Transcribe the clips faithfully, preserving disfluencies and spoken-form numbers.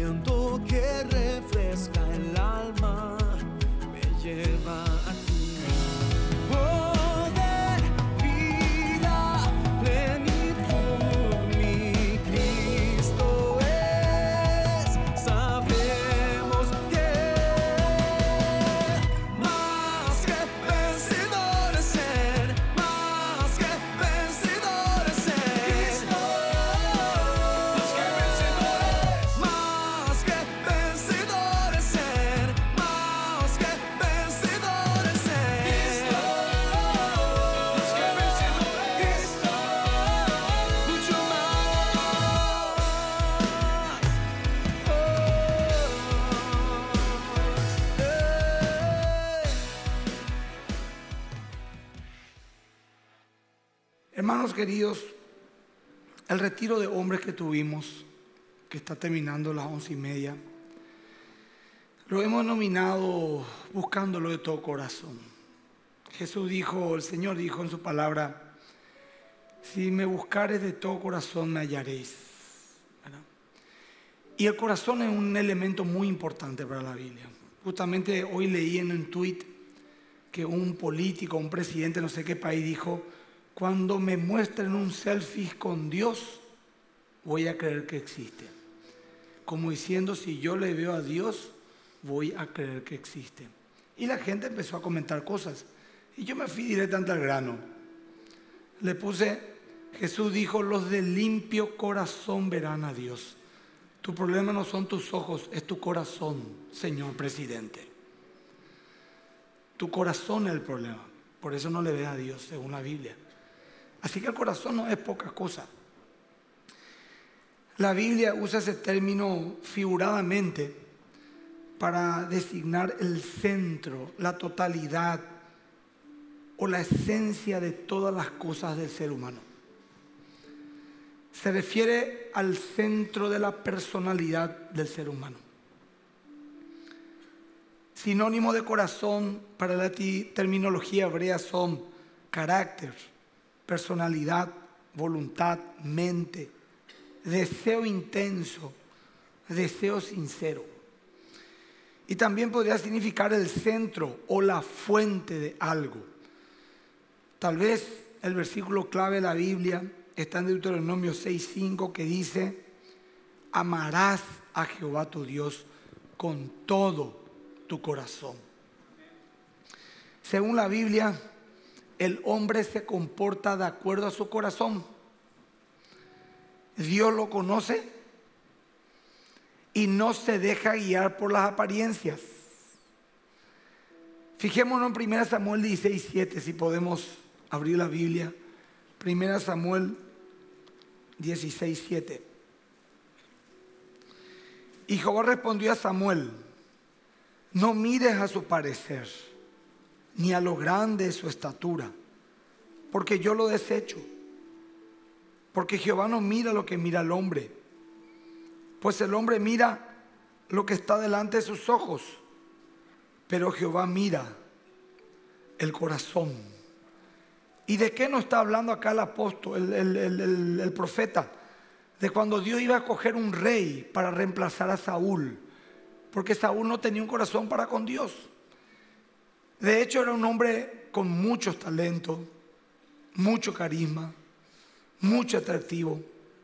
viento que refresca el alma me lleva a ti. Poder, vida, plenitud, mi Cristo es. Sabemos que más que vencedores en, más que vencedores en Cristo. Más que vencedores, más que vencedores en, más que vencedores en Cristo. Más que vencedores, Cristo, mucho más. Oh, eh. Hermanos queridos, el retiro de hombres que tuvimos, que está terminando a las once y media, lo hemos denominado buscándolo de todo corazón. Jesús dijo, el Señor dijo en su palabra, si me buscares de todo corazón me hallaréis, ¿verdad? Y el corazón es un elemento muy importante para la Biblia. Justamente hoy leí en un tuit que un político, un presidente, no sé qué país, dijo, cuando me muestren un selfie con Dios, voy a creer que existe. Como diciendo, si yo le veo a Dios, voy a creer que existe. Y la gente empezó a comentar cosas. Y yo me fui directamente al grano. Le puse, Jesús dijo, los de limpio corazón verán a Dios. Tu problema no son tus ojos, es tu corazón, señor presidente. Tu corazón es el problema. Por eso no le ve a Dios, según la Biblia. Así que el corazón no es poca cosa. La Biblia usa ese término figuradamente para designar el centro, la totalidad o la esencia de todas las cosas del ser humano. Se refiere al centro de la personalidad del ser humano. Sinónimo de corazón para la terminología hebrea son carácter, personalidad, voluntad, mente, deseo intenso, deseo sincero. Y también podría significar el centro o la fuente de algo. Tal vez el versículo clave de la Biblia está en Deuteronomio seis cinco, que dice, amarás a Jehová tu Dios con todo tu corazón. Según la Biblia, el hombre se comporta de acuerdo a su corazón. Dios lo conoce y no se deja guiar por las apariencias. Fijémonos en primera Samuel dieciséis siete, si podemos abrir la Biblia. primera Samuel dieciséis siete. Y Jehová respondió a Samuel, no mires a su parecer, ni a lo grande de su estatura, porque yo lo desecho. Porque Jehová no mira lo que mira el hombre, pues el hombre mira lo que está delante de sus ojos, pero Jehová mira el corazón. ¿Y de qué nos está hablando acá el apóstol, el, el, el, el, el profeta? De cuando Dios iba a coger un rey para reemplazar a Saúl, porque Saúl no tenía un corazón para con Dios. De hecho era un hombre con muchos talentos, mucho carisma, mucho atractivo.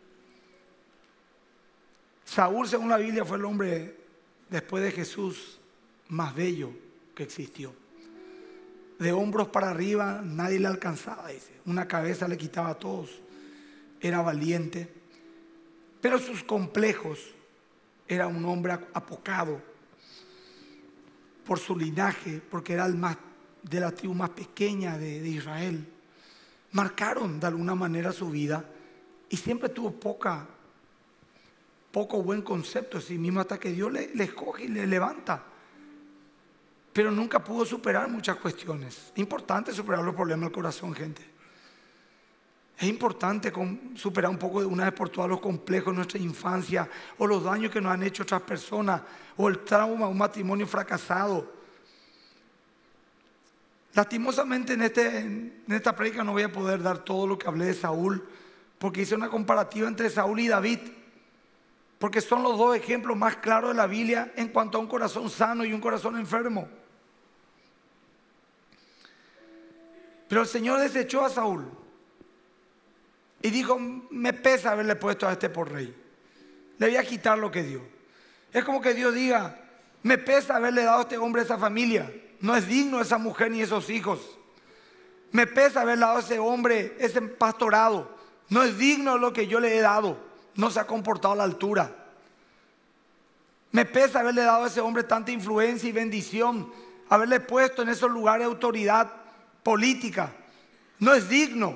Saúl, según la Biblia, fue el hombre después de Jesús más bello que existió. De hombros para arriba nadie le alcanzaba, dice. Una cabeza le quitaba a todos. Era valiente. Pero sus complejos, era un hombre apocado por su linaje, porque era el más de la tribu más pequeña de, de Israel. Marcaron de alguna manera su vida y siempre tuvo poca, poco buen concepto de sí mismo hasta que Dios le, le escoge y le levanta. Pero nunca pudo superar muchas cuestiones. Es importante superar los problemas del corazón, gente. Es importante superar un poco de una vez por todas los complejos de nuestra infancia o los daños que nos han hecho otras personas o el trauma, un matrimonio fracasado. Lastimosamente en, este, en esta prédica no voy a poder dar todo lo que hablé de Saúl, porque hice una comparativa entre Saúl y David. porque son los dos ejemplos más claros de la Biblia en cuanto a un corazón sano y un corazón enfermo. Pero el Señor desechó a Saúl y dijo: me pesa haberle puesto a este por rey, le voy a quitar lo que dio. Es como que Dios diga: me pesa haberle dado a este hombre esa familia, no es digno esa mujer ni esos hijos. Me pesa haberle dado a ese hombre ese pastorado, no es digno lo que yo le he dado, no se ha comportado a la altura. Me pesa haberle dado a ese hombre tanta influencia y bendición, haberle puesto en esos lugares de autoridad política, no es digno.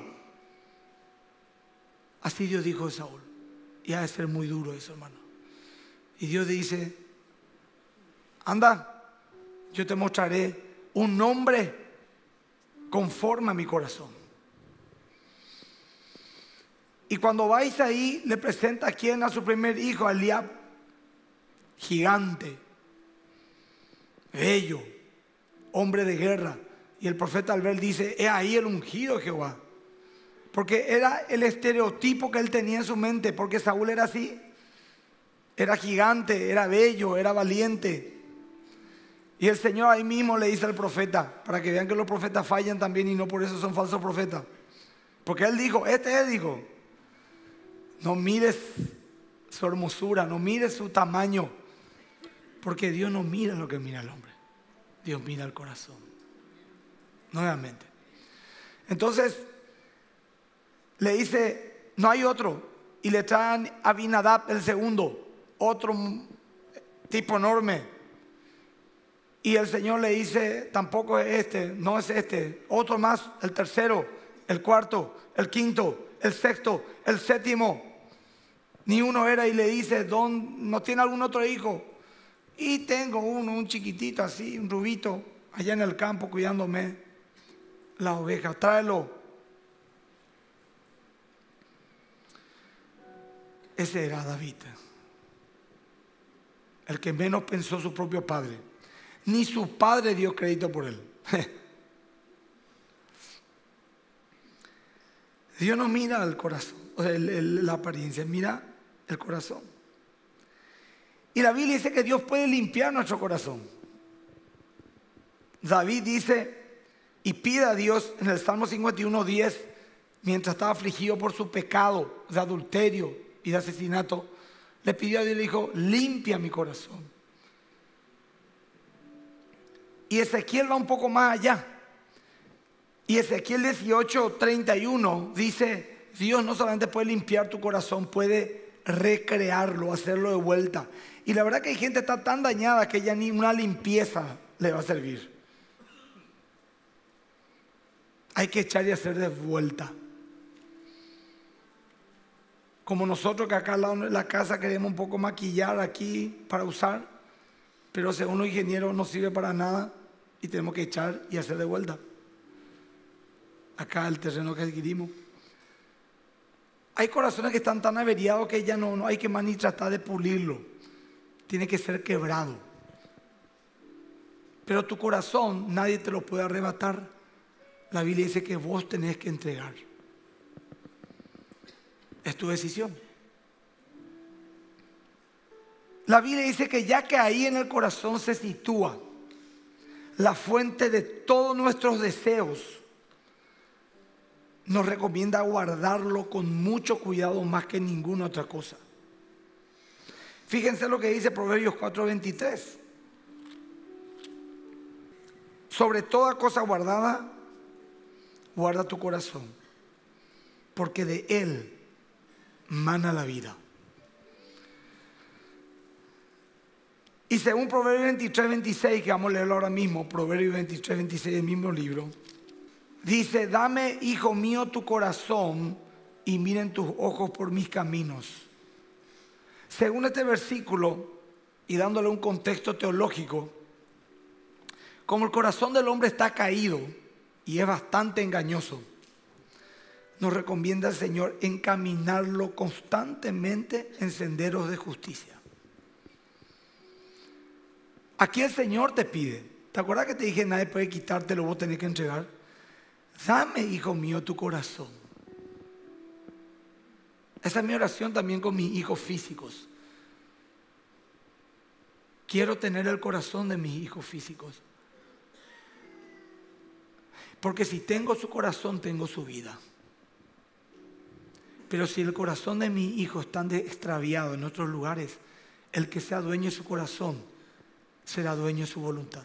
Así Dios dijo de Saúl, y ha de ser muy duro eso, hermano. Y Dios dice: anda, yo te mostraré un nombre conforme a mi corazón. Y cuando vais ahí, le presenta a quien, a su primer hijo, a Eliab, gigante, bello, hombre de guerra. Y el profeta al ver dice: he ahí el ungido de Jehová. Porque era el estereotipo que él tenía en su mente, porque Saúl era así. Era gigante, era bello, era valiente. Y el Señor ahí mismo le dice al profeta, para que vean que los profetas fallan también y no por eso son falsos profetas. Porque él dijo, este es, dijo, no mires su hermosura, no mires su tamaño, porque Dios no mira lo que mira el hombre, Dios mira el corazón. Nuevamente. Entonces le dice, no hay otro, y le traen a Abinadab el segundo, otro tipo enorme. Y el Señor le dice, tampoco es este, no es este, otro más, el tercero, el cuarto, el quinto, el sexto, el séptimo. Ni uno era, y le dice, Don, ¿no tiene algún otro hijo? Y tengo uno, un chiquitito así, un rubito, allá en el campo cuidándome la oveja, tráelo. Ese era David, el que menos pensó su propio padre. Ni su padre dio crédito por él. Dios no mira el corazón, o sea, el, el, la apariencia, mira el corazón. Y la Biblia dice que Dios puede limpiar nuestro corazón. David dice y pide a Dios en el Salmo cincuenta y uno, diez, mientras estaba afligido por su pecado de adulterio y de asesinato, le pidió a Dios y le dijo, limpia mi corazón. Y Ezequiel va un poco más allá. Y Ezequiel dieciocho, treinta y uno dice, Dios no solamente puede limpiar tu corazón, puede recrearlo, hacerlo de vuelta. Y la verdad que hay gente que está tan dañada que ya ni una limpieza le va a servir. Hay que echar y hacer de vuelta. Como nosotros que acá al lado de la casa queremos un poco maquillar aquí para usar, pero según los ingenieros no sirve para nada y tenemos que echar y hacer de vuelta. Acá el terreno que adquirimos. Hay corazones que están tan averiados que ya no, no hay que más ni tratar de pulirlo. Tiene que ser quebrado. Pero tu corazón nadie te lo puede arrebatar. La Biblia dice que vos tenés que entregar. Es tu decisión. La Biblia dice que ya que ahí en el corazón se sitúa la fuente de todos nuestros deseos, nos recomienda guardarlo con mucho cuidado más que ninguna otra cosa. Fíjense lo que dice Proverbios cuatro veintitrés. Sobre toda cosa guardada, guarda tu corazón, porque de él mana la vida. Y según Proverbios veintitrés veintiséis, que vamos a leerlo ahora mismo, Proverbios veintitrés veintiséis, el mismo libro, dice, dame, hijo mío, tu corazón y miren tus ojos por mis caminos. Según este versículo, y dándole un contexto teológico, como el corazón del hombre está caído y es bastante engañoso, nos recomienda el Señor encaminarlo constantemente en senderos de justicia. Aquí el Señor te pide, ¿te acuerdas que te dije nadie puede quitártelo, vos tenés que entregar? Dame, hijo mío, tu corazón. Esa es mi oración también con mis hijos físicos. quiero tener el corazón de mis hijos físicos. Porque si tengo su corazón, tengo su vida. Pero si el corazón de mis hijos está extraviado en otros lugares, el que sea dueño de su corazón será dueño de su voluntad.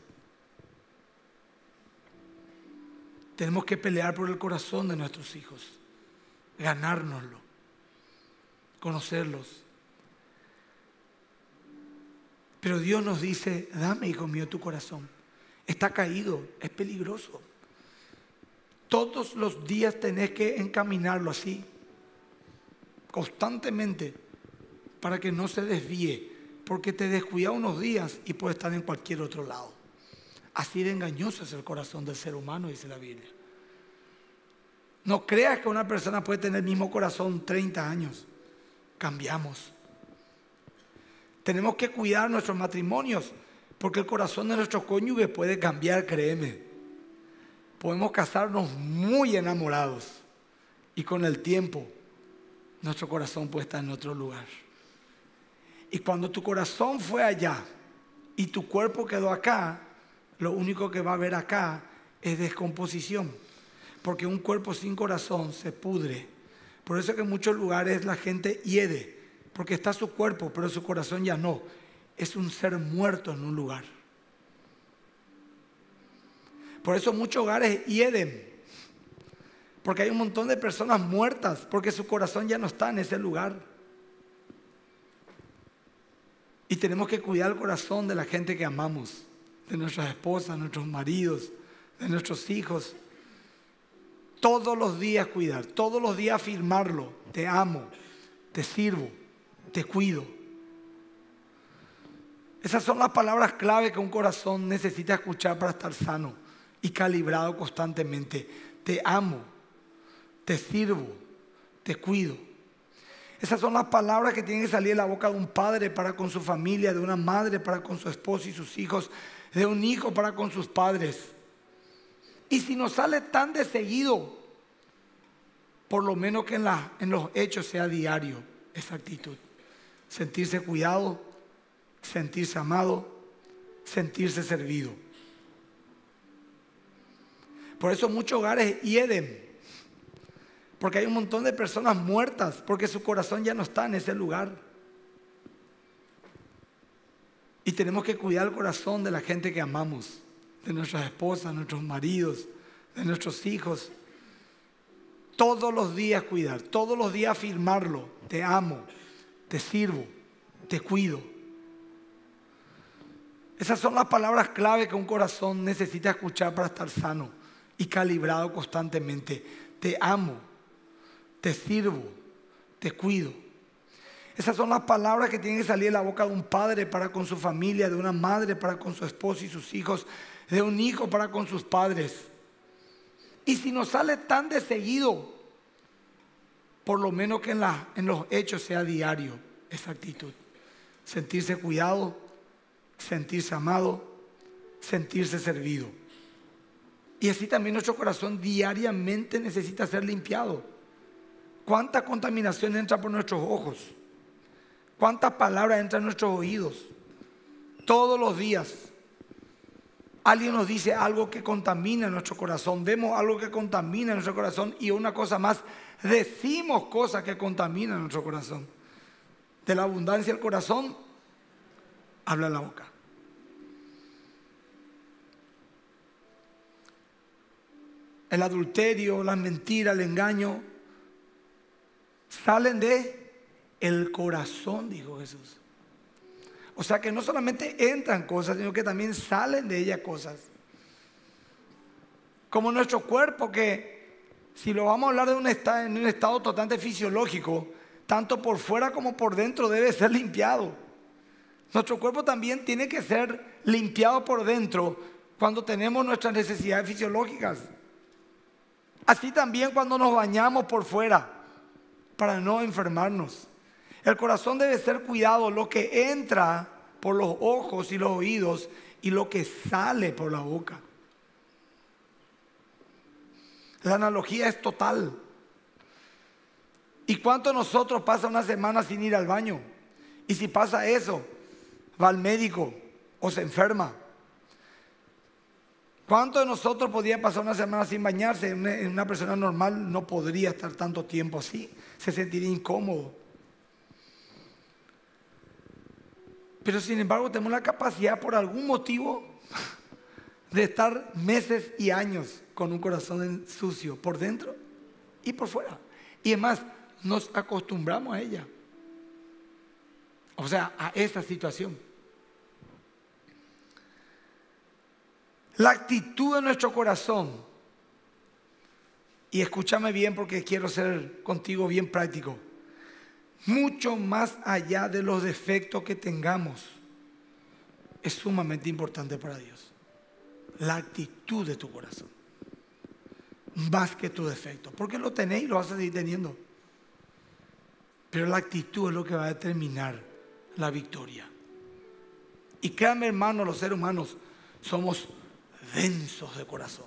Tenemos que pelear por el corazón de nuestros hijos, ganárnoslo, conocerlos. Pero Dios nos dice, dame, hijo mío, tu corazón. Está caído, es peligroso. Todos los días tenés que encaminarlo así, constantemente, para que no se desvíe, porque te descuida unos días y puede estar en cualquier otro lado. Así de engañoso es el corazón del ser humano, dice la Biblia. No creas que una persona puede tener el mismo corazón treinta años. Cambiamos. Tenemos que cuidar nuestros matrimonios, porque el corazón de nuestros cónyuges puede cambiar, créeme. Podemos casarnos muy enamorados y con el tiempo nuestro corazón puede estar en otro lugar. Y cuando tu corazón fue allá y tu cuerpo quedó acá, lo único que va a haber acá es descomposición. Porque un cuerpo sin corazón se pudre. Por eso que en muchos lugares la gente hiede, porque está su cuerpo, pero su corazón ya no. Es un ser muerto en un lugar. Por eso muchos hogares hieden, porque hay un montón de personas muertas, porque su corazón ya no está en ese lugar. Y tenemos que cuidar el corazón de la gente que amamos, de nuestras esposas, nuestros maridos, de nuestros hijos. Todos los días cuidar, todos los días afirmarlo. Te amo, te sirvo, te cuido. Esas son las palabras clave que un corazón necesita escuchar para estar sano y calibrado constantemente. Te amo, te sirvo, te cuido. Esas son las palabras que tienen que salir de la boca de un padre para con su familia, de una madre para con su esposo y sus hijos, de un hijo para con sus padres. Y si nos sale tan de seguido, por lo menos que en, la, en los hechos sea diario esa actitud. Sentirse cuidado, sentirse amado, sentirse servido. Por eso muchos hogares hieden, porque hay un montón de personas muertas, porque su corazón ya no está en ese lugar. Y tenemos que cuidar el corazón de la gente que amamos, de nuestras esposas, nuestros maridos, de nuestros hijos. Todos los días cuidar, todos los días afirmarlo. Te amo, te sirvo, te cuido. Esas son las palabras clave que un corazón necesita escuchar para estar sano y calibrado constantemente. Te amo, te sirvo, te cuido. Esas son las palabras que tienen que salir de la boca de un padre para con su familia, de una madre para con su esposo y sus hijos, de un hijo para con sus padres. Y si nos sale tan de seguido, por lo menos que en, la, en los hechos sea diario esa actitud. Sentirse cuidado, sentirse amado, sentirse servido. Y así también nuestro corazón diariamente necesita ser limpiado. ¿Cuánta contaminación entra por nuestros ojos? ¿Cuántas palabras entran en nuestros oídos? Todos los días. Alguien nos dice algo que contamina nuestro corazón. Vemos algo que contamina nuestro corazón. Y una cosa más, decimos cosas que contaminan nuestro corazón. De la abundancia del corazón, habla la boca. El adulterio, la mentira, el engaño, salen de el corazón, dijo Jesús. O sea que no solamente entran cosas, sino que también salen de ellas cosas. Como nuestro cuerpo, que si lo vamos a hablar de un estado, en un estado totalmente fisiológico, tanto por fuera como por dentro debe ser limpiado. Nuestro cuerpo también tiene que ser limpiado por dentro cuando tenemos nuestras necesidades fisiológicas. Así también cuando nos bañamos por fuera, para no enfermarnos. El corazón debe ser cuidado, lo que entra por los ojos y los oídos y lo que sale por la boca. La analogía es total. ¿Y cuánto nosotros pasa una semana sin ir al baño? Y si pasa eso, va al médico o se enferma. ¿Cuántos de nosotros podría pasar una semana sin bañarse? Una, una persona normal no podría estar tanto tiempo así, se sentiría incómodo. Pero sin embargo tenemos la capacidad por algún motivo de estar meses y años con un corazón sucio por dentro y por fuera. Y además nos acostumbramos a ella. O sea, a esa situación. La actitud de nuestro corazón, y escúchame bien porque quiero ser contigo bien práctico, mucho más allá de los defectos que tengamos, es sumamente importante para Dios. La actitud de tu corazón, más que tu defecto, porque lo tenés y lo vas a seguir teniendo. Pero la actitud es lo que va a determinar la victoria. Y créanme, hermanos, los seres humanos somos densos de corazón.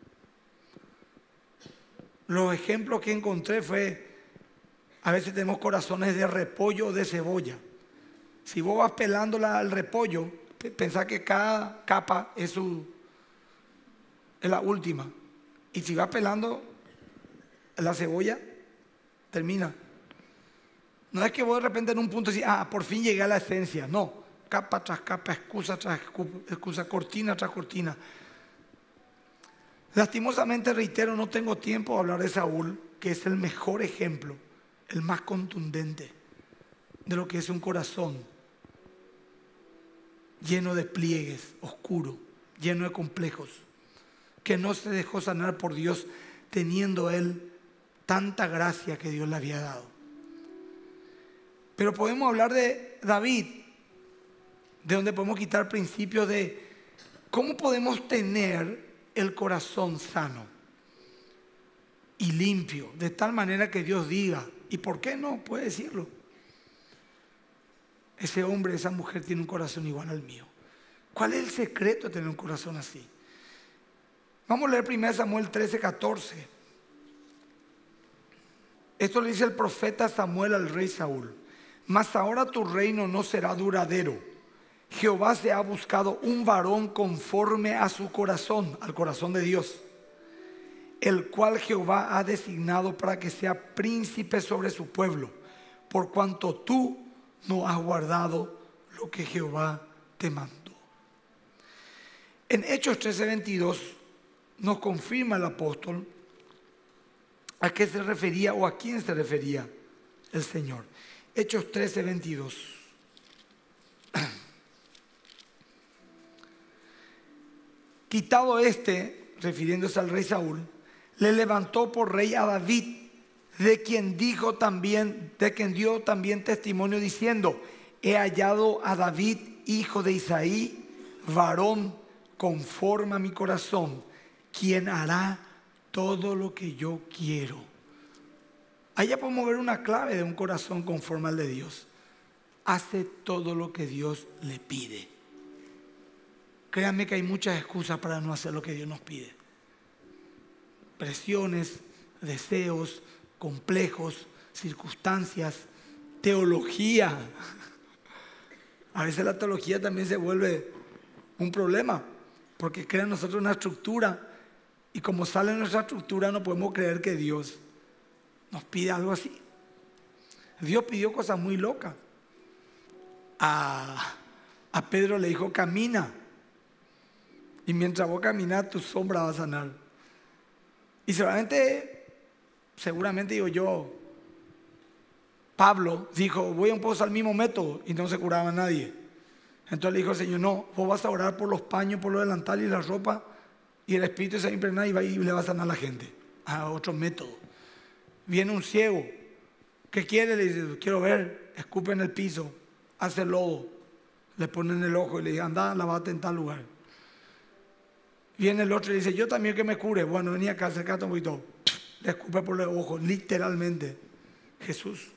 Los ejemplos que encontré fue, a veces tenemos corazones de repollo o de cebolla. Si vos vas pelando el repollo, pensá que cada capa es, su, es la última. Y si vas pelando la cebolla, termina. No es que vos de repente en un punto decís, ah, por fin llegué a la esencia. No, capa tras capa, excusa tras excusa, cortina tras cortina. Lastimosamente, reitero, no tengo tiempo de hablar de Saúl, que es el mejor ejemplo, el más contundente de lo que es un corazón lleno de pliegues, oscuro, lleno de complejos, que no se dejó sanar por Dios, teniendo él tanta gracia que Dios le había dado. Pero podemos hablar de David, de donde podemos quitar principios de cómo podemos tener el corazón sano y limpio, de tal manera que Dios diga, ¿y por qué no? Puede decirlo. Ese hombre, esa mujer tiene un corazón igual al mío. ¿Cuál es el secreto de tener un corazón así? Vamos a leer primero Samuel trece, catorce. Esto le dice el profeta Samuel al rey Saúl. Mas ahora tu reino no será duradero. Jehová se ha buscado un varón conforme a su corazón, al corazón de Dios, el cual Jehová ha designado para que sea príncipe sobre su pueblo, por cuanto tú no has guardado lo que Jehová te mandó. En Hechos trece, veintidós nos confirma el apóstol a qué se refería o a quién se refería el Señor. Hechos trece, veintidós. Quitado este, refiriéndose al rey Saúl, le levantó por rey a David, de quien dijo también, de quien dio también testimonio diciendo: he hallado a David, hijo de Isaí, varón conforme a mi corazón, quien hará todo lo que yo quiero. Allá podemos ver una clave de un corazón conforme al de Dios. Hace todo lo que Dios le pide. Créanme que hay muchas excusas para no hacer lo que Dios nos pide. Presiones, deseos, complejos, circunstancias, teología. A veces la teología también se vuelve un problema, porque crea en nosotros una estructura, y como sale en nuestra estructura no podemos creer que Dios nos pide algo así. Dios pidió cosas muy locas. A, a Pedro le dijo: camina, y mientras vos caminas tu sombra va a sanar. Y seguramente, seguramente digo yo, Pablo dijo: voy a usar el mismo método, y no se curaba a nadie. Entonces le dijo el Señor: no, vos vas a orar por los paños, por los delantales y la ropa, y el Espíritu se va a impregnar y, va, y le va a sanar a la gente. A otro método. Viene un ciego, ¿qué quiere? Le dice: quiero ver. Escupe en el piso, hace lodo, le ponen el ojo y le dice: anda, lavate en tal lugar. Viene el otro y le dice: yo también que me cure. Bueno, venía acá, acercate un poquito, le escupe por el ojo, literalmente. Jesús.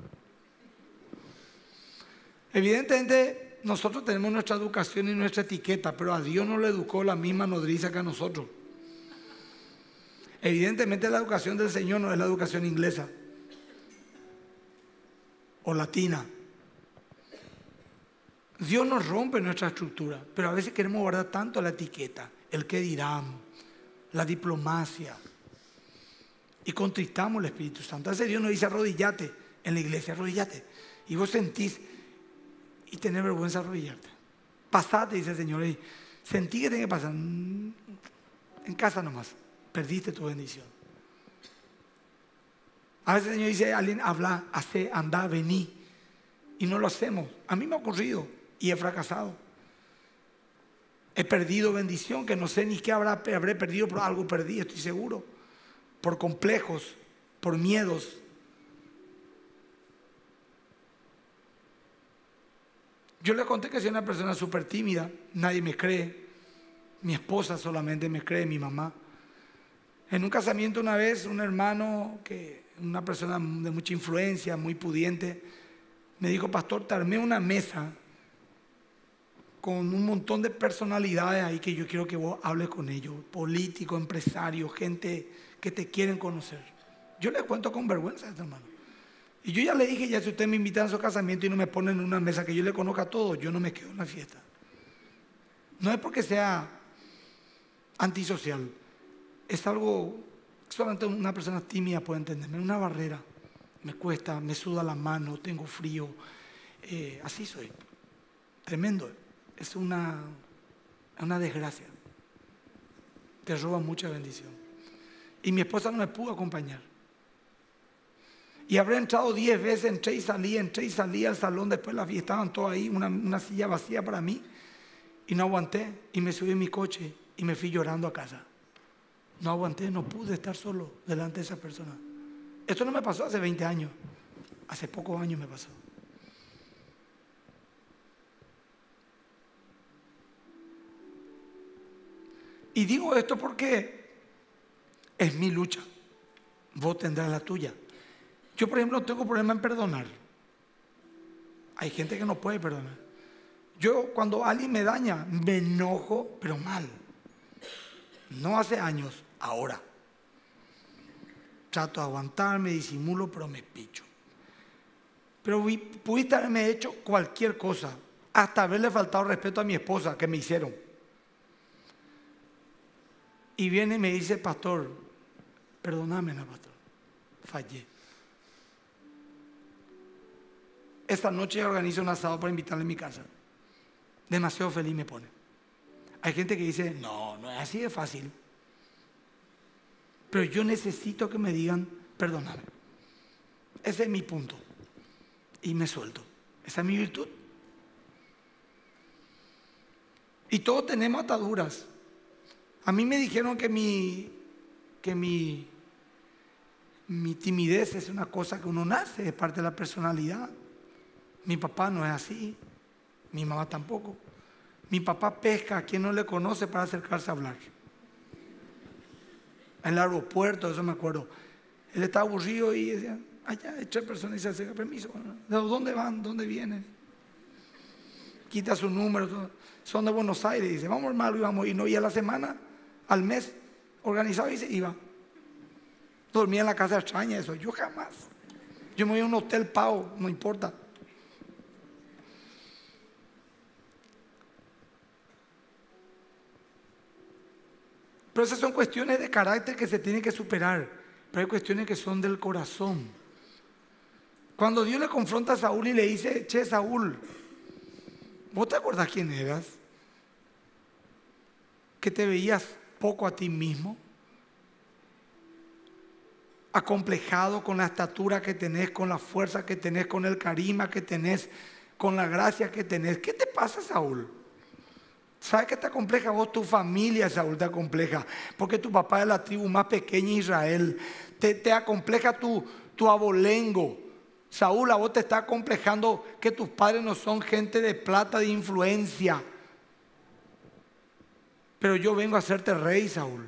Evidentemente nosotros tenemos nuestra educación y nuestra etiqueta, pero a Dios no le educó la misma nodriza que a nosotros. Evidentemente la educación del Señor no es la educación inglesa o latina. Dios nos rompe nuestra estructura, pero a veces queremos guardar tanto la etiqueta, el qué dirán, la diplomacia, y contristamos el Espíritu Santo. Ese Dios nos dice arrodillate en la iglesia, arrodillate, y vos sentís y tenés vergüenza de arrodillarte. Pasate, dice el Señor, y sentí que tenés que pasar en casa nomás, perdiste tu bendición. A veces el Señor dice, alguien habla, hace, anda, vení, y no lo hacemos. A mí me ha ocurrido y he fracasado. He perdido bendición que no sé ni qué habrá, habré perdido, pero algo perdí, estoy seguro. Por complejos, por miedos. Yo le conté que soy una persona súper tímida, nadie me cree. Mi esposa solamente me cree, mi mamá. En un casamiento una vez, un hermano, que, una persona de mucha influencia, muy pudiente, me dijo, pastor, te armé una mesa con un montón de personalidades ahí que yo quiero que vos hables con ellos, políticos, empresarios, gente que te quieren conocer. Yo le cuento con vergüenza a este hermano. Y yo ya le dije, ya si ustedes me invitan a su casamiento y no me ponen en una mesa que yo le conozca a todos, yo no me quedo en la fiesta. No es porque sea antisocial, es algo que solamente una persona tímida puede entenderme, una barrera. Me cuesta, me suda la mano, tengo frío, eh, así soy. Tremendo. Es una, una desgracia. Te roba mucha bendición. Y mi esposa no me pudo acompañar. Y habré entrado diez veces, entré y salí, entré y salí al salón, después las fiestas estaban todos ahí, una, una silla vacía para mí. Y no aguanté, y me subí en mi coche y me fui llorando a casa. No aguanté, no pude estar solo delante de esa persona. Esto no me pasó hace veinte años, hace pocos años me pasó. Y digo esto porque es mi lucha, vos tendrás la tuya. Yo, por ejemplo, tengo problema en perdonar. Hay gente que no puede perdonar. Yo, cuando alguien me daña, me enojo, pero mal. No hace años, ahora. Trato de aguantarme, disimulo, pero me picho. Pero pudiste haberme hecho cualquier cosa, hasta haberle faltado respeto a mi esposa, que me hicieron. Y viene y me dice, pastor, perdóname, no, pastor, fallé. Esta noche organizo un asado para invitarle a mi casa. Demasiado feliz me pone. Hay gente que dice, no, no es así de fácil. Pero yo necesito que me digan, perdóname. Ese es mi punto. Y me suelto. Esa es mi virtud. Y todos tenemos ataduras. A mí me dijeron que mi, que mi, mi timidez es una cosa que uno nace, es parte de la personalidad. Mi papá no es así, mi mamá tampoco. Mi papá pesca a quien no le conoce para acercarse a hablar. En el aeropuerto, eso me acuerdo. Él estaba aburrido y decía, allá hay tres personas y se acerca, permiso. ¿De dónde van? ¿Dónde vienen? Quita su número. Todo. Son de Buenos Aires. Dice, vamos hermano, y vamos. Y no, y a la semana, al mes, organizado y se iba. Dormía en la casa extraña, eso. Yo jamás. Yo me voy a un hotel pago, no importa. Pero esas son cuestiones de carácter que se tienen que superar. Pero hay cuestiones que son del corazón. Cuando Dios le confronta a Saúl y le dice, che, Saúl, ¿vos te acuerdas quién eras? Que te veías poco a ti mismo, acomplejado con la estatura que tenés, con la fuerza que tenés, con el carisma que tenés, con la gracia que tenés. ¿Qué te pasa, Saúl? ¿Sabes qué te acompleja vos? Tu familia, Saúl, te acompleja. Porque tu papá es la tribu más pequeña de Israel. Te, te acompleja tu, tu abolengo. Saúl, a vos te está acomplejando que tus padres no son gente de plata, de influencia. Pero yo vengo a hacerte rey, Saúl.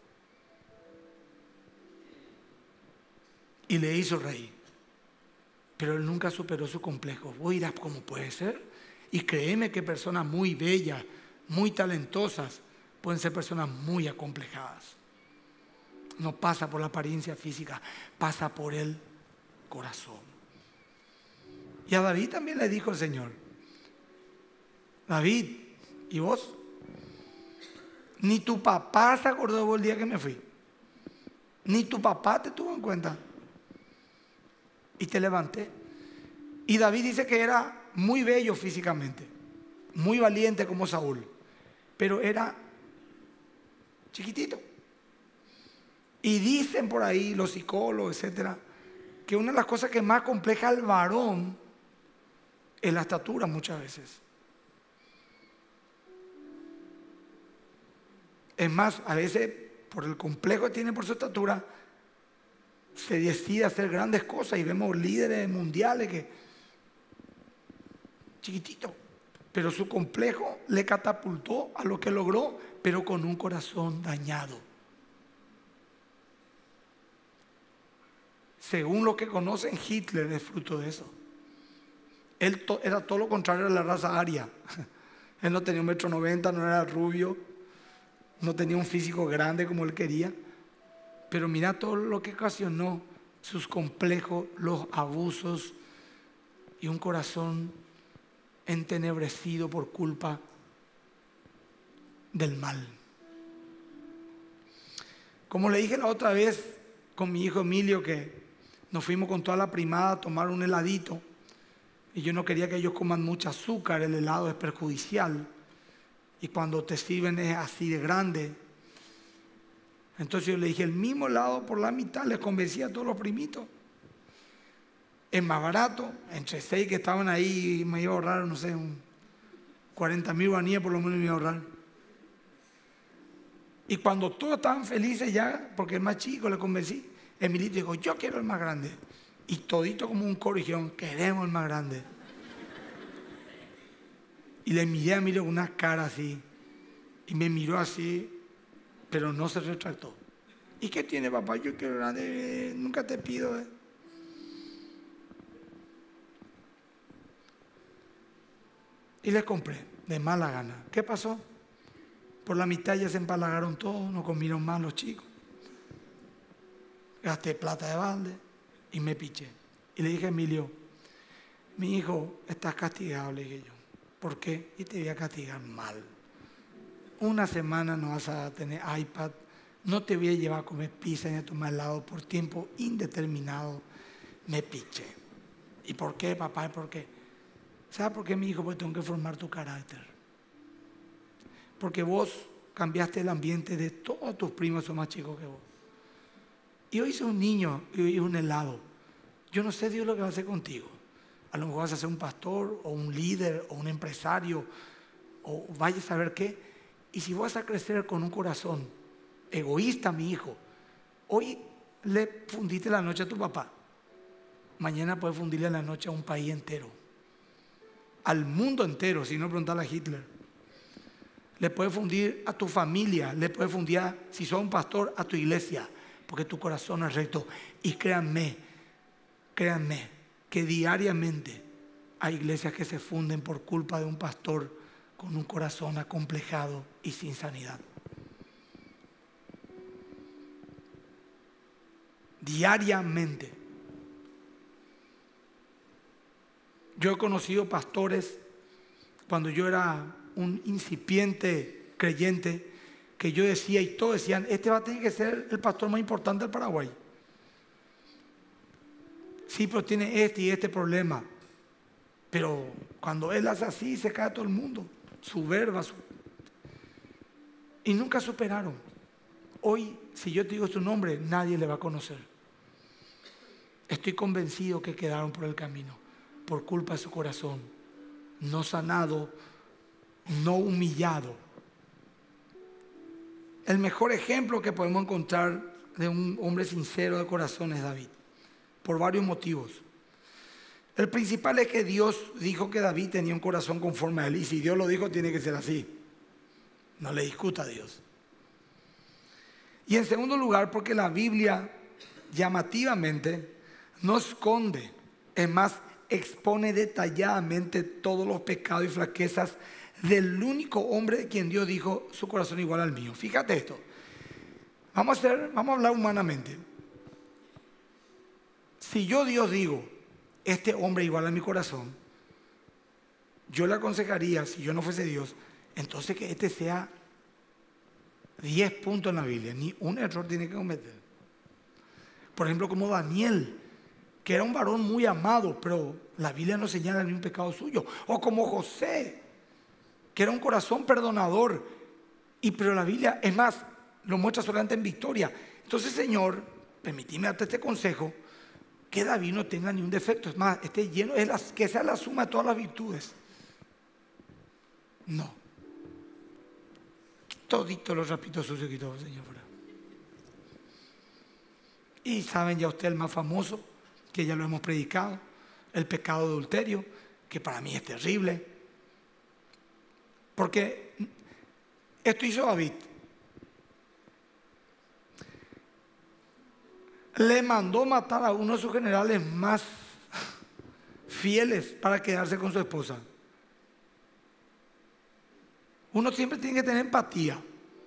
Y le hizo rey. Pero él nunca superó su complejo. Vos dirás, ¿cómo puede ser? Y créeme que personas muy bellas, muy talentosas, pueden ser personas muy acomplejadas. No pasa por la apariencia física, pasa por el corazón. Y a David también le dijo el Señor, David, ¿y vos? Ni tu papá se acordó de vos el día que me fui. Ni tu papá te tuvo en cuenta. Y te levanté. Y David dice que era muy bello físicamente, muy valiente como Saúl, pero era chiquitito. Y dicen por ahí los psicólogos, etcétera, que una de las cosas que más compleja al varón es la estatura muchas veces. Es más, a veces por el complejo que tiene por su estatura, se decide hacer grandes cosas y vemos líderes mundiales que chiquitito, pero su complejo le catapultó a lo que logró, pero con un corazón dañado. Según lo que conocen, Hitler es fruto de eso. Él to- era todo lo contrario a la raza aria. Él no tenía un metro noventa, no era rubio, no tenía un físico grande como él quería. Pero mira todo lo que ocasionó, sus complejos, los abusos y un corazón entenebrecido por culpa del mal. Como le dije la otra vez con mi hijo Emilio, que nos fuimos con toda la primada a tomar un heladito y yo no quería que ellos coman mucho azúcar, el helado es perjudicial y cuando te sirven es así de grande. Entonces yo le dije, el mismo helado por la mitad, les convencí a todos los primitos. Es más barato, entre seis que estaban ahí me iba a ahorrar, no sé, un cuarenta mil guaníes por lo menos me iba a ahorrar. Y cuando todos estaban felices ya, porque el más chico le convencí, Emilito dijo, yo quiero el más grande. Y todito como un coro dijeron, queremos el más grande. Y le miré a Emilio con una cara así, y me miró así, pero no se retractó. ¿Y qué tiene, papá? Yo quiero grande, nunca te pido. ¿eh? Y les compré, de mala gana. ¿Qué pasó? Por la mitad ya se empalagaron todos, no comieron más los chicos. Gasté plata de balde y me piché. Y le dije a Emilio, mi hijo, estás castigado, le dije yo. ¿Por qué? Y te voy a castigar mal. Una semana no vas a tener iPad, no te voy a llevar a comer pizza ni a tomar helado por tiempo indeterminado. Me piché. ¿Y por qué, papá? ¿Por qué? ¿Sabes por qué, mi hijo? Porque tengo que formar tu carácter. Porque vos cambiaste el ambiente de todos tus primos, son más chicos que vos. Y hoy sos un niño y hoy es un helado. Yo no sé Dios lo que va a hacer contigo. A lo mejor vas a ser un pastor o un líder o un empresario o vaya a saber qué. Y si vas a crecer con un corazón egoísta, mi hijo, hoy le fundiste la noche a tu papá. Mañana puedes fundirle la noche a un país entero. Al mundo entero, si no preguntarle a Hitler. Le puedes fundir a tu familia, le puedes fundir, a, si sos un pastor, a tu iglesia, porque tu corazón es recto. Y créanme, créanme, que diariamente hay iglesias que se funden por culpa de un pastor con un corazón acomplejado y sin sanidad. Diariamente. Yo he conocido pastores cuando yo era un incipiente creyente que yo decía y todos decían, este va a tener que ser el pastor más importante del Paraguay. Sí, pero tiene este y este problema. Pero cuando él hace así, se cae todo el mundo. Su verba. Su... Y nunca superaron. Hoy, si yo te digo su nombre, nadie le va a conocer. Estoy convencido que quedaron por el camino, por culpa de su corazón, no sanado, no humillado. El mejor ejemplo que podemos encontrar de un hombre sincero de corazón es David, por varios motivos. El principal es que Dios dijo que David tenía un corazón conforme a él, y si Dios lo dijo, tiene que ser así. No le discuta a Dios. Y en segundo lugar, porque la Biblia llamativamente no esconde, es más, expone detalladamente todos los pecados y flaquezas del único hombre de quien Dios dijo su corazón igual al mío. Fíjate esto. Vamos a, hacer, vamos a hablar humanamente. Si yo, Dios, digo, este hombre igual a mi corazón, yo le aconsejaría, si yo no fuese Dios, entonces que este sea diez puntos en la Biblia, ni un error tiene que cometer. Por ejemplo, como Daniel, que era un varón muy amado, pero la Biblia no señala ni un pecado suyo. O como José, que era un corazón perdonador, y pero la Biblia, es más, lo muestra solamente en victoria. Entonces, Señor, permíteme darte este consejo, que David no tenga ni un defecto. Es más, esté lleno, es la, que sea la suma de todas las virtudes. No. Todito los rapitos sucios que todo, Señor. Y saben ya usted el más famoso, que ya lo hemos predicado, el pecado de adulterio, que para mí es terrible. Porque esto hizo David. Le mandó matar a uno de sus generales más fieles para quedarse con su esposa. Uno siempre tiene que tener empatía.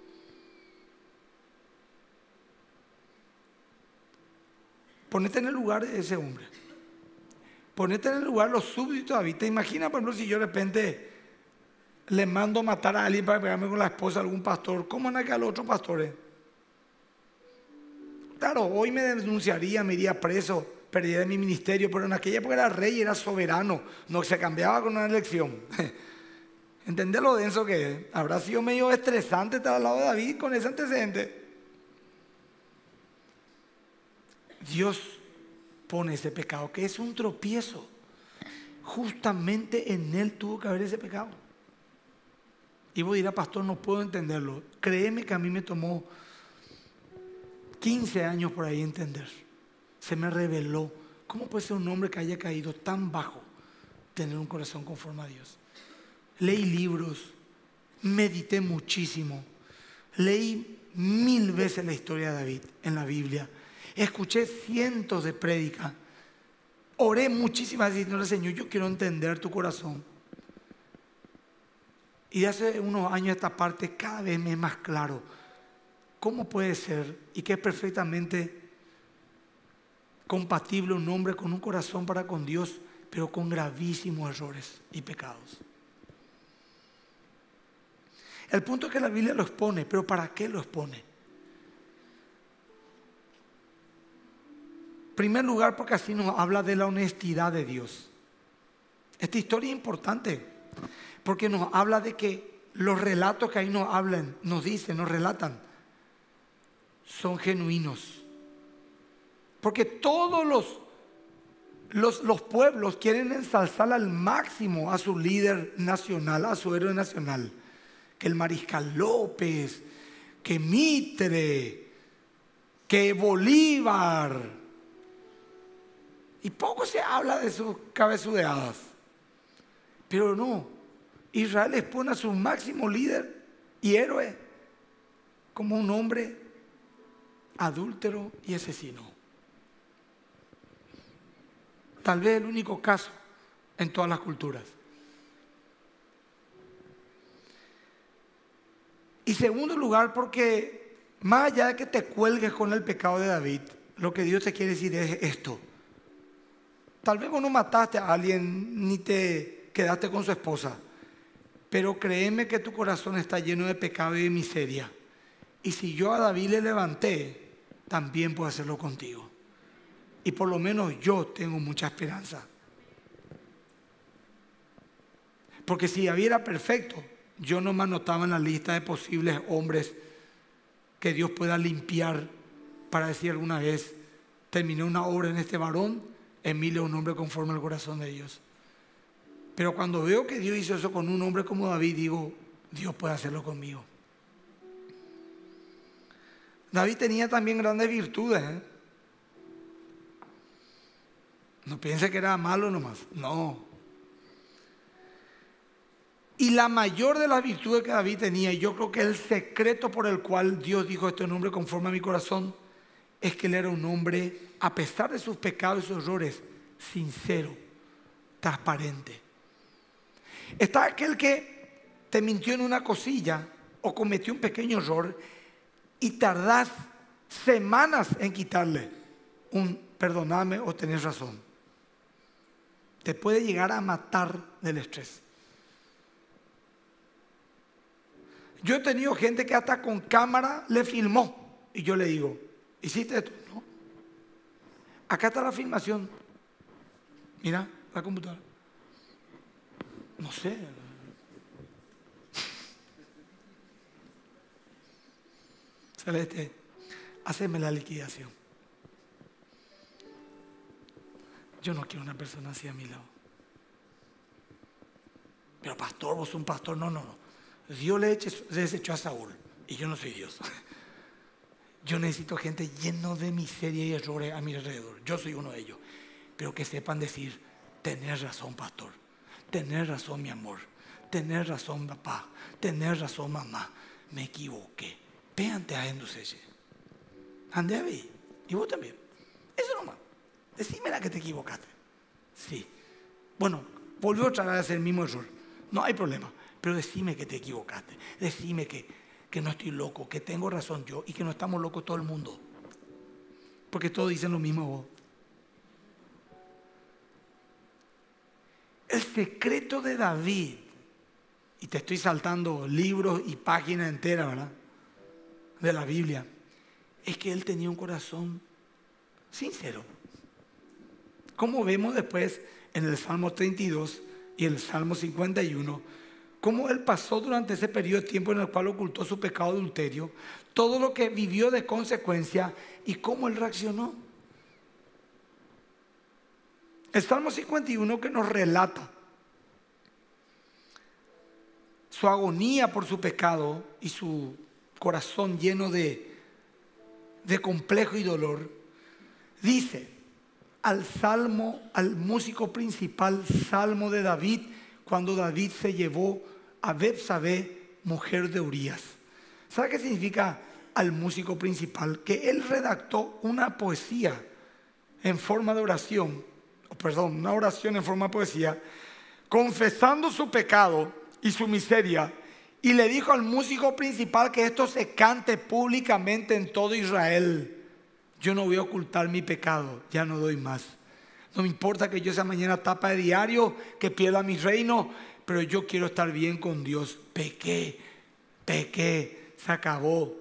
Ponete en el lugar de ese hombre. Ponete en el lugar de los súbditos de David. ¿Te imaginas, por ejemplo, si yo de repente le mando matar a alguien para pegarme con la esposa de algún pastor? ¿Cómo van a quedar los otros pastores? Claro, hoy me denunciaría, me iría preso, perdería mi ministerio, pero en aquella época era rey, era soberano, no se cambiaba con una elección. ¿Entendés lo denso que es? Habrá sido medio estresante estar al lado de David con ese antecedente. Dios pone ese pecado, que es un tropiezo. Justamente en él tuvo que haber ese pecado. Y vos dirás, pastor, no puedo entenderlo. Créeme que a mí me tomó quince años por ahí entender. Se me reveló. ¿Cómo puede ser un hombre que haya caído tan bajo tener un corazón conforme a Dios? Leí libros, medité muchísimo, leí mil veces la historia de David en la Biblia, escuché cientos de prédicas, oré muchísimas veces diciéndole, Señor, yo quiero entender tu corazón. Y de hace unos años a esta parte cada vez me es más claro cómo puede ser y que es perfectamente compatible un hombre con un corazón para con Dios, pero con gravísimos errores y pecados. El punto es que la Biblia lo expone, pero ¿para qué lo expone? En primer lugar, porque así nos habla de la honestidad de Dios. Esta historia es importante, porque nos habla de que los relatos que ahí nos hablan, nos dicen, nos relatan, son genuinos. Porque todos los, los, los pueblos quieren ensalzar al máximo a su líder nacional, a su héroe nacional. Que el Mariscal López, que Mitre, que Bolívar. Y poco se habla de sus cabezudeadas. Pero no, Israel expone a su máximo líder y héroe como un hombre adúltero y asesino. Tal vez el único caso en todas las culturas. Y segundo lugar, porque más allá de que te cuelgues con el pecado de David, lo que Dios te quiere decir es esto. Tal vez vos no mataste a alguien ni te quedaste con su esposa, pero créeme que tu corazón está lleno de pecado y de miseria. Y si yo a David le levanté, también puedo hacerlo contigo. Y por lo menos yo tengo mucha esperanza. Porque si David era perfecto, yo no me anotaba en la lista de posibles hombres que Dios pueda limpiar para decir alguna vez, terminé una obra en este varón, Emilio es un hombre conforme al corazón de Dios. Pero cuando veo que Dios hizo eso con un hombre como David, digo, Dios puede hacerlo conmigo. David tenía también grandes virtudes, ¿eh? No piense que era malo nomás, no. Y la mayor de las virtudes que David tenía, y yo creo que el secreto por el cual Dios dijo este nombre conforme a mi corazón, es que él era un hombre, a pesar de sus pecados y sus errores, sincero, transparente. Está aquel que te mintió en una cosilla o cometió un pequeño error y tardás semanas en quitarle un perdoname o tenés razón. Te puede llegar a matar del estrés. Yo he tenido gente que hasta con cámara le filmó. Y yo le digo, ¿hiciste esto? No. Acá está la filmación. Mira la computadora. No sé. Celeste, haceme la liquidación. Yo no quiero una persona así a mi lado. Pero pastor, vos sos un pastor. No, no, no. Dios le desechó a Saúl y yo no soy Dios. Yo necesito gente llena de miseria y errores a mi alrededor. Yo soy uno de ellos. Pero que sepan decir, tenés razón, pastor. Tenés razón, mi amor. Tenés razón, papá. Tenés razón, mamá. Me equivoqué. Péante a enducece. Ande a ver. Y vos también. Eso nomás. Decime la que te equivocaste. Sí. Bueno, volvió otra vez a hacer el mismo error. No hay problema. Pero decime que te equivocaste. Decime que, que no estoy loco, que tengo razón yo y que no estamos locos todo el mundo. Porque todos dicen lo mismo vos. El secreto de David, y te estoy saltando libros y páginas enteras, ¿verdad?, de la Biblia, es que él tenía un corazón sincero. Como vemos después en el Salmo treinta y dos y el Salmo cincuenta y uno, cómo él pasó durante ese periodo de tiempo en el cual ocultó su pecado de adulterio, todo lo que vivió de consecuencia y cómo él reaccionó. El Salmo cincuenta y uno que nos relata su agonía por su pecado y su corazón lleno de, de complejo y dolor, dice al salmo, al músico principal, Salmo de David, cuando David se llevó a Betsabé, mujer de Urías. ¿Sabe qué significa al músico principal? Que él redactó una poesía en forma de oración, perdón, una oración en forma de poesía, confesando su pecado y su miseria, y le dijo al músico principal que esto se cante públicamente en todo Israel. Yo no voy a ocultar mi pecado, ya no doy más. No me importa que yo sea mañana tapa de diario, que pierda mi reino, pero yo quiero estar bien con Dios. Pequé, pequé, se acabó.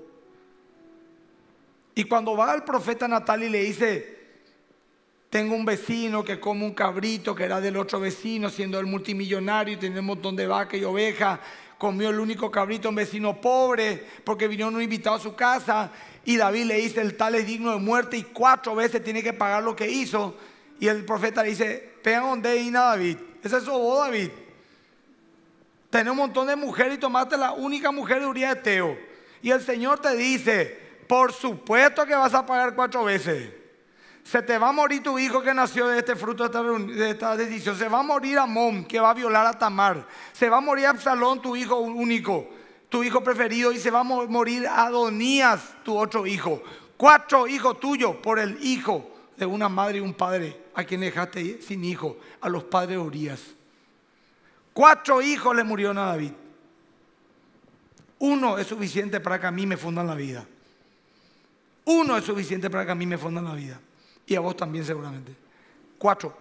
Y cuando va el profeta Natán y le dice, tengo un vecino que come un cabrito que era del otro vecino, siendo él multimillonario y tenía un montón de vacas y ovejas, comió el único cabrito un vecino pobre porque vinieron un invitado a su casa, y David le dice, el tal es digno de muerte y cuatro veces tiene que pagar lo que hizo. Y el profeta le dice, pega donde ina David, ese es su voz, David. Tenés un montón de mujeres y tomaste la única mujer de Urías de Eteo. Y el Señor te dice, por supuesto que vas a pagar cuatro veces. Se te va a morir tu hijo que nació de este fruto, de esta, de esta decisión. Se va a morir Amón, que va a violar a Tamar. Se va a morir Absalón, tu hijo único, tu hijo preferido. Y se va a morir Adonías, tu otro hijo. Cuatro hijos tuyos por el hijo de una madre y un padre a quien dejaste sin hijo, a los padres de Urías. Cuatro hijos le murieron a David. Uno es suficiente para que a mí me fundan la vida. Uno es suficiente para que a mí me fundan la vida. Y a vos también seguramente. Cuatro.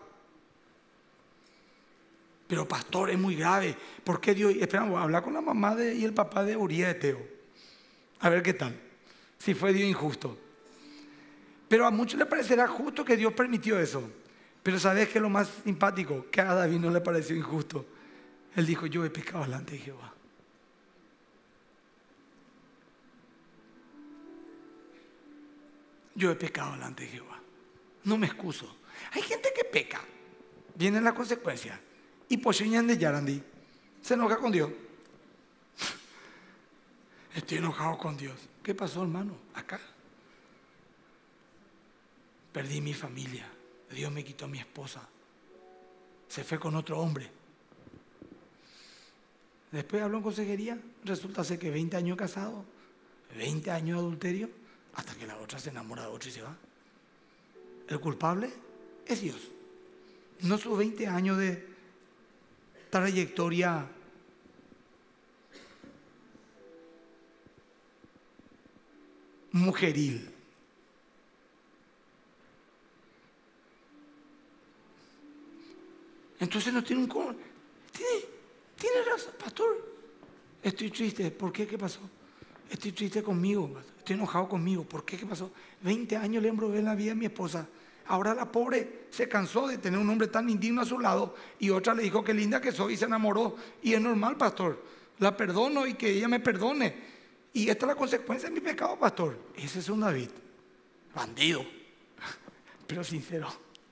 Pero pastor, es muy grave. ¿Por qué Dios? Esperamos, hablar con la mamá de, y el papá de Urías de Eteo. A ver qué tal. Si fue Dios injusto. Pero a muchos les parecerá justo que Dios permitió eso. Pero ¿sabes qué es lo más simpático? Que a David no le pareció injusto. Él dijo, yo he pecado delante de Jehová. Yo he pecado delante de Jehová. No me excuso. Hay gente que peca. Viene la consecuencia. Y pochiñan de Yarandi. Se enoja con Dios. Estoy enojado con Dios. ¿Qué pasó, hermano? Acá. Perdí mi familia. Dios me quitó a mi esposa. Se fue con otro hombre. Después habló en consejería. Resulta ser que veinte años casado. veinte años de adulterio. Hasta que la otra se enamora de otro y se va. El culpable es Dios. No sus veinte años de trayectoria mujeril. Entonces no tiene un... Tiene, tiene razón, pastor. Estoy triste. ¿Por qué? ¿Qué pasó? Estoy triste conmigo, estoy enojado conmigo. ¿Por qué? ¿Qué pasó? veinte años le embrobé en la vida de mi esposa. Ahora la pobre se cansó de tener un hombre tan indigno a su lado y otra le dijo qué linda que soy y se enamoró. Y es normal, pastor. La perdono y que ella me perdone. Y esta es la consecuencia de mi pecado, pastor. Ese es un David. Bandido, pero sincero.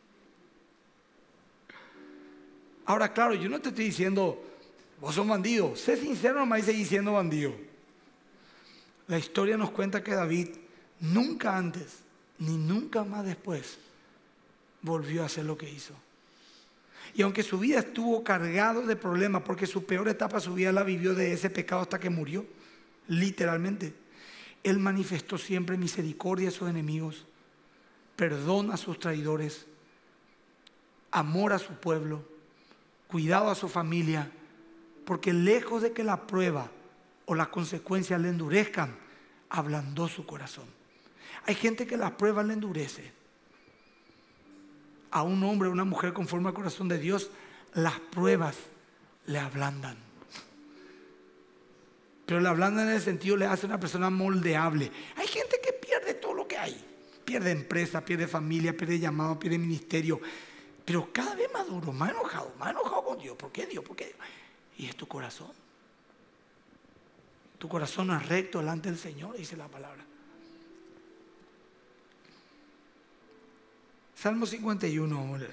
Ahora, claro, yo no te estoy diciendo, vos sos bandido. Sé sincero nomás y seguís siendo bandido. La historia nos cuenta que David nunca antes, ni nunca más después, volvió a hacer lo que hizo. Y aunque su vida estuvo cargado de problemas, porque su peor etapa de su vida la vivió de ese pecado hasta que murió, literalmente, él manifestó siempre misericordia a sus enemigos, perdón a sus traidores, amor a su pueblo, cuidado a su familia, porque lejos de que la prueba o las consecuencias le endurezcan, ablandó su corazón. Hay gente que la prueba le endurece. A un hombre o una mujer conforme al corazón de Dios, las pruebas le ablandan. Pero le ablandan en el sentido, le hace una persona moldeable. Hay gente que pierde todo lo que hay. Pierde empresa, pierde familia, pierde llamado, pierde ministerio. Pero cada vez más duro, más enojado, más enojado con Dios. ¿Por qué Dios? ¿Por qué Dios? Y es tu corazón. Tu corazón no es recto delante del Señor, dice la palabra. Salmo cincuenta y uno, vamos a leer.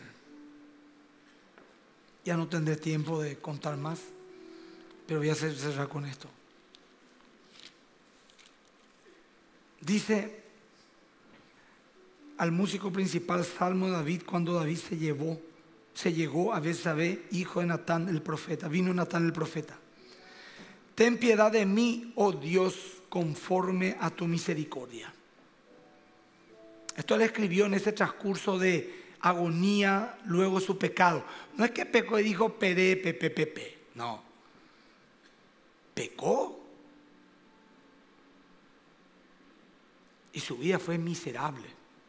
Ya no tendré tiempo de contar más, pero voy a cerrar con esto. Dice al músico principal, Salmo de David, cuando David se llevó, se llegó a Betsabé, hijo de Natán el profeta. Vino Natán el profeta. Ten piedad de mí, oh Dios, conforme a tu misericordia. Esto le escribió en ese transcurso de agonía, luego su pecado. No es que pecó y dijo peré, pepe, pepe. No. Pecó. Y su vida fue miserable.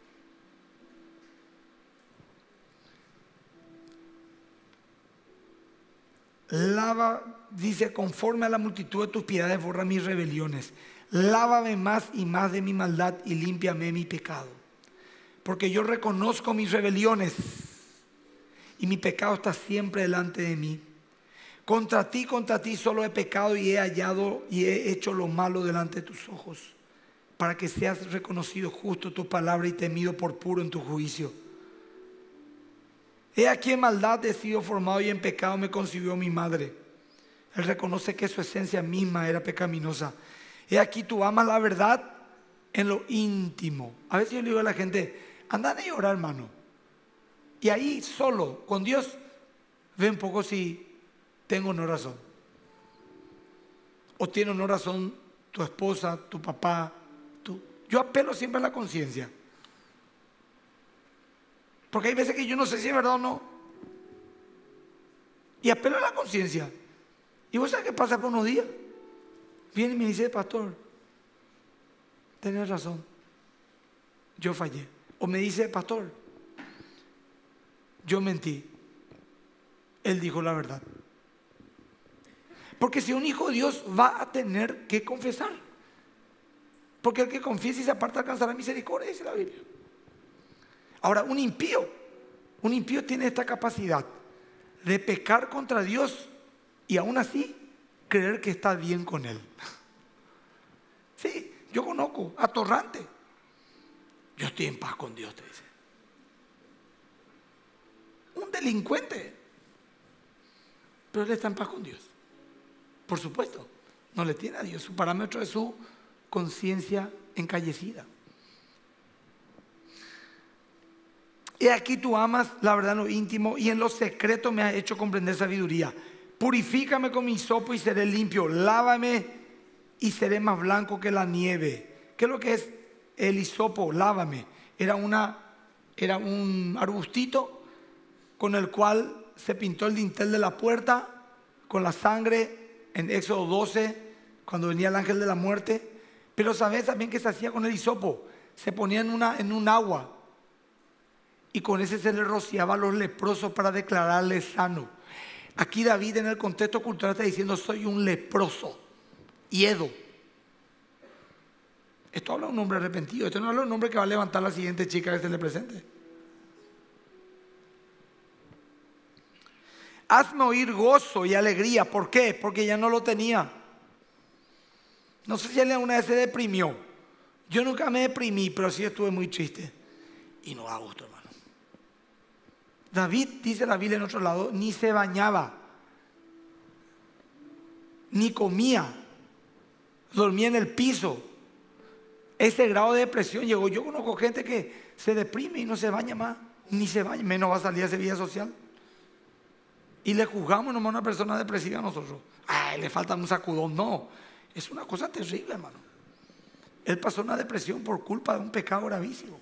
Lava, dice, conforme a la multitud de tus piedades, borra mis rebeliones. Lávame más y más de mi maldad y límpiame mi pecado. Porque yo reconozco mis rebeliones y mi pecado está siempre delante de mí. Contra ti, contra ti solo he pecado y he hallado y he hecho lo malo delante de tus ojos, para que seas reconocido justo tu palabra y temido por puro en tu juicio. He aquí en maldad he sido formado y en pecado me concibió mi madre. Él reconoce que su esencia misma era pecaminosa. He aquí tú amas la verdad en lo íntimo. A veces yo le digo a la gente, andan a llorar, hermano. Y ahí solo, con Dios, ve un poco si tengo o no razón. O tiene o no razón tu esposa, tu papá. Tu... Yo apelo siempre a la conciencia. Porque hay veces que yo no sé si es verdad o no. Y apelo a la conciencia. ¿Y vos sabés qué pasa por unos días? Viene y me dice, pastor, tenés razón, yo fallé. O me dice, pastor, yo mentí. Él dijo la verdad. Porque si un hijo de Dios va a tener que confesar. Porque el que confiesa y se aparta alcanzará misericordia, dice la Biblia. Ahora, un impío, un impío tiene esta capacidad de pecar contra Dios y aún así creer que está bien con Él. Sí, yo conozco a Torrante. Yo estoy en paz con Dios, te dice. Un delincuente, pero él está en paz con Dios. Por supuesto, no le tiene a Dios. Su parámetro es su conciencia encallecida. Y aquí tú amas la verdad en lo íntimo y en lo secreto me has hecho comprender sabiduría. Purifícame con mi hisopo y seré limpio. Lávame y seré más blanco que la nieve. ¿Qué es lo que es el hisopo? Lávame. Era, una, era un arbustito con el cual se pintó el dintel de la puerta con la sangre en Éxodo doce, cuando venía el ángel de la muerte. Pero ¿sabes también qué se hacía con el hisopo? Se ponía en, una, en un agua y con ese se le rociaba a los leprosos para declararles sano. Aquí David en el contexto cultural está diciendo, soy un leproso. Hiedo. Esto habla de un hombre arrepentido. Esto no habla de un hombre que va a levantar a la siguiente chica que se le presente. Hazme oír gozo y alegría. ¿Por qué? Porque ya no lo tenía. No sé si él alguna vez se deprimió. Yo nunca me deprimí, pero sí estuve muy triste. Y no da gusto, hermano. David, dice la Biblia en otro lado, ni se bañaba, ni comía, dormía en el piso. Ese grado de depresión llegó. Yo conozco gente que se deprime y no se baña más, ni se baña, menos va a salir a esa vida social. Y le juzgamos nomás a una persona depresiva a nosotros. Ay, le falta un sacudón. No, es una cosa terrible, hermano. Él pasó una depresión por culpa de un pecado gravísimo.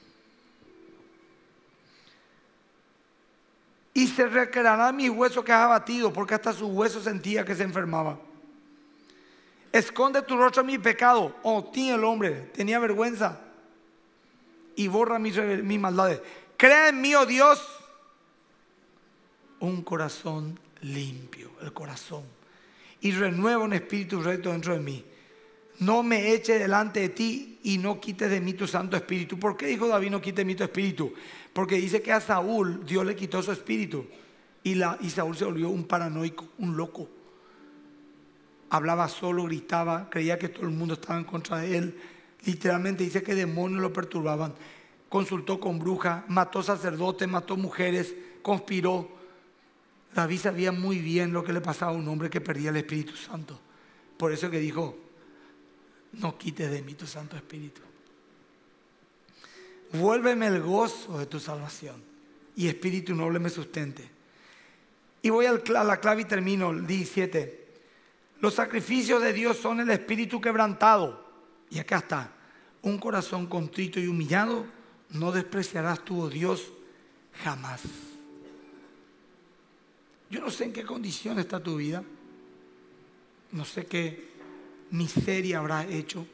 Y se recreará mi hueso que has abatido, porque hasta su hueso sentía que se enfermaba. Esconde tu rostro en mi pecado. Oh, tiene el hombre, tenía vergüenza. Y borra mis, mis maldades. Crea en mí, oh Dios, un corazón limpio, el corazón. Y renueva un espíritu recto dentro de mí. No me eche delante de ti y no quites de mí tu santo espíritu. ¿Por qué dijo David no quite de mí tu espíritu? Porque dice que a Saúl Dios le quitó su espíritu. Y, la, y Saúl se volvió un paranoico, un loco. Hablaba solo, gritaba, creía que todo el mundo estaba en contra de él. Literalmente dice que demonios lo perturbaban. Consultó con brujas, mató sacerdotes, mató mujeres, conspiró. David sabía muy bien lo que le pasaba a un hombre que perdía el Espíritu Santo. Por eso que dijo, no quites de mí tu Santo Espíritu. Vuélveme el gozo de tu salvación y espíritu noble me sustente. Y voy a la clave y termino el diecisiete. Los sacrificios de Dios son el espíritu quebrantado. Y acá está. Un corazón contrito y humillado no despreciarás tú, oh Dios, jamás. Yo no sé en qué condición está tu vida. No sé qué miseria habrás hecho.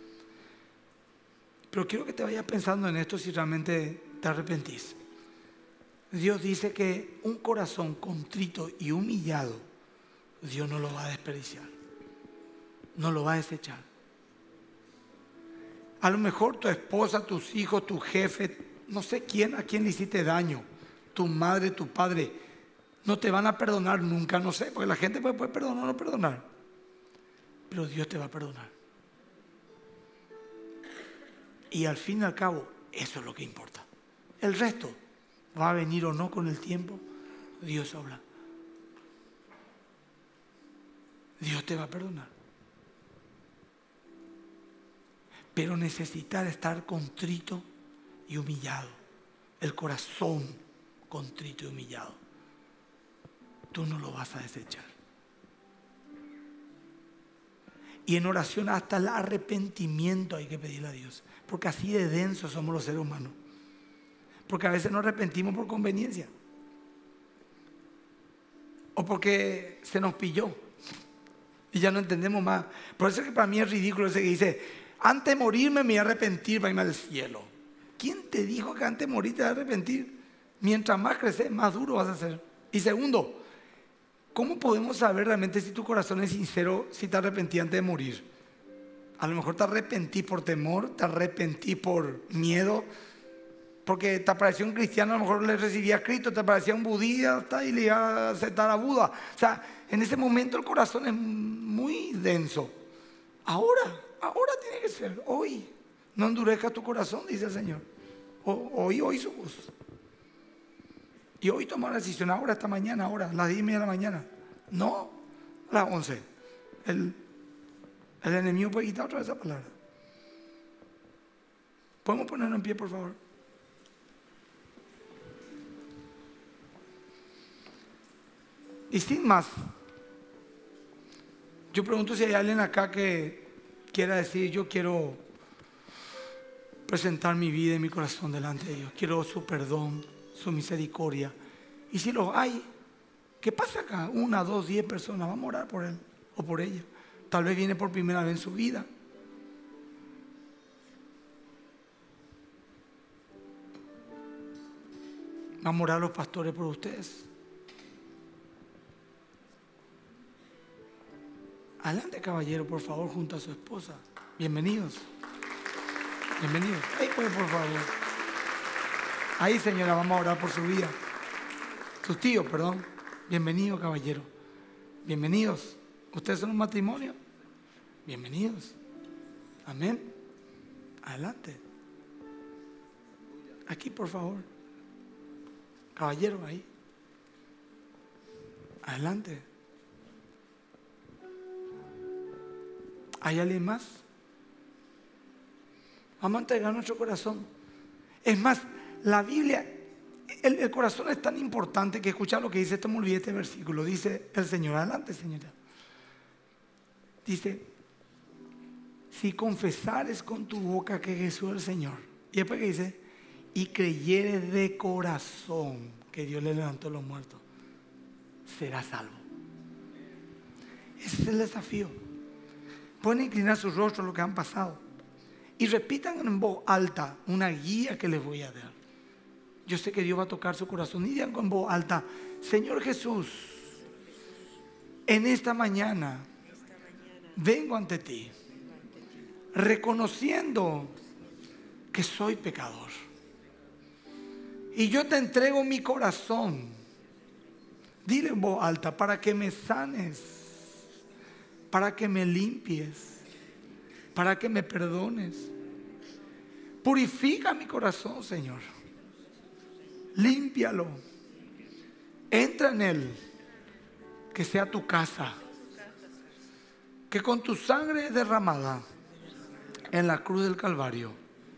Pero quiero que te vayas pensando en esto si realmente te arrepentís. Dios dice que un corazón contrito y humillado, Dios no lo va a desperdiciar. No lo va a desechar. A lo mejor tu esposa, tus hijos, tu jefe, no sé quién, a quién le hiciste daño, tu madre, tu padre, no te van a perdonar nunca, no sé, porque la gente puede, puede perdonar o no perdonar. Pero Dios te va a perdonar. Y al fin y al cabo, eso es lo que importa. El resto va a venir o no con el tiempo, Dios habla. Dios te va a perdonar. Pero necesitas estar contrito y humillado. El corazón contrito y humillado. Tú no lo vas a desechar. Y en oración hasta el arrepentimiento hay que pedirle a Dios. Porque así de densos somos los seres humanos. Porque a veces nos arrepentimos por conveniencia. O porque se nos pilló. Y ya no entendemos más. Por eso es que para mí es ridículo ese que dice, antes de morirme me voy a arrepentir para irme al cielo. ¿Quién te dijo que antes de morir te vas a arrepentir? Mientras más creces, más duro vas a ser. Y segundo, ¿cómo podemos saber realmente si tu corazón es sincero si te arrepentí antes de morir? A lo mejor te arrepentí por temor, te arrepentí por miedo, porque te apareció un cristiano, a lo mejor le recibía a Cristo, te aparecía un budista y le iba a aceptar a Buda. O sea, en ese momento el corazón es muy denso. Ahora, ahora tiene que ser, hoy. No endurezcas tu corazón, dice el Señor. Hoy, hoy su voz. Y hoy toma la decisión, ahora, esta mañana, ahora, a las diez y media de la mañana. No, a las once. El, el enemigo puede quitar otra vez esa palabra. ¿Podemos ponernos en pie, por favor? Y sin más, yo pregunto si hay alguien acá que quiera decir, yo quiero presentar mi vida y mi corazón delante de Dios. Quiero su perdón, su misericordia. Y si los hay, ¿qué pasa acá? Una, dos, diez personas, vamos a orar por él o por ella. Tal vez viene por primera vez en su vida. Vamos a orar a los pastores por ustedes. Adelante, caballero, por favor, junto a su esposa. Bienvenidos. Bienvenidos. Ahí puede, por favor. Ahí, señora, vamos a orar por su vida. Sus tíos, perdón. Bienvenido, caballero. Bienvenidos. ¿Ustedes son un matrimonio? Bienvenidos. Amén. Adelante. Aquí, por favor. Caballero, ahí. Adelante. ¿Hay alguien más? Vamos a entregar nuestro corazón. Es más, la Biblia, el, el corazón es tan importante que escucha lo que dice, esto me olvidé este versículo, dice el Señor, adelante señora. Dice, si confesares con tu boca que Jesús es el Señor, y después que dice, y creyeres de corazón que Dios le levantó a los muertos, serás salvo. Ese es el desafío. Pueden inclinar su rostro a lo que han pasado y repitan en voz alta una guía que les voy a dar. Yo sé que Dios va a tocar su corazón. Y digan con voz alta, Señor Jesús, en esta mañana vengo ante ti reconociendo que soy pecador y yo te entrego mi corazón. Dile en voz alta, para que me sanes, para que me limpies, para que me perdones. Purifica mi corazón, Señor. Límpialo. Entra en él. Que sea tu casa. Que con tu sangre derramada en la cruz del Calvario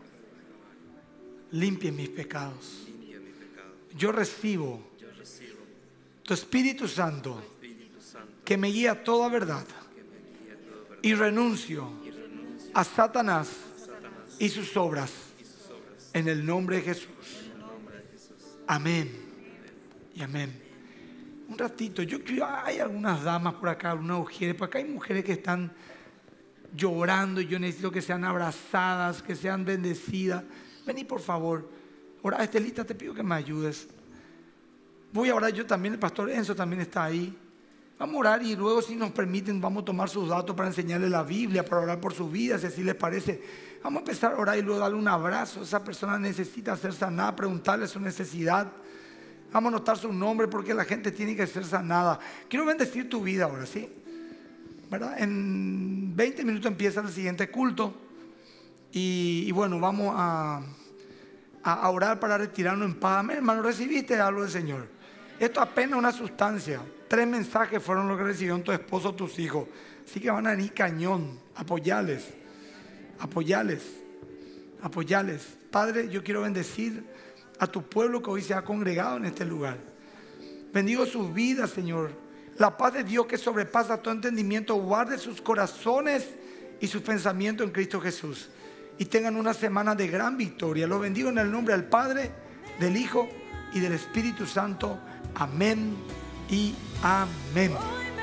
limpie mis pecados. Yo recibo tu Espíritu Santo que me guía a toda verdad. Y renuncio a Satanás y sus obras en el nombre de Jesús. Amén y amén. Un ratito, yo creo, hay algunas damas por acá, algunas mujeres, por acá hay mujeres que están llorando y yo necesito que sean abrazadas, que sean bendecidas. Vení por favor. Ahora, Estelita, te pido que me ayudes. Voy a orar yo también, el pastor Enzo también está ahí. Vamos a orar y luego, si nos permiten, vamos a tomar sus datos para enseñarles la Biblia, para orar por su vida, si así les parece. Vamos a empezar a orar y luego darle un abrazo. Esa persona necesita ser sanada, preguntarle su necesidad. Vamos a anotar su nombre porque la gente tiene que ser sanada. Quiero bendecir tu vida ahora, ¿sí? ¿Verdad? En veinte minutos empieza el siguiente culto. Y, y bueno, vamos a, a orar para retirarnos en paz. Amén, hermano, ¿recibiste algo del Señor? Esto apenas una sustancia. Tres mensajes fueron los que recibieron tu esposo o tus hijos. Así que van a venir cañón. Apoyales. Apoyales. Apoyales. Padre, yo quiero bendecir a tu pueblo que hoy se ha congregado en este lugar. Bendigo sus vidas, Señor. La paz de Dios que sobrepasa todo entendimiento guarde sus corazones y sus pensamientos en Cristo Jesús. Y tengan una semana de gran victoria. Los bendigo en el nombre del Padre, del Hijo y del Espíritu Santo. Amén y amén.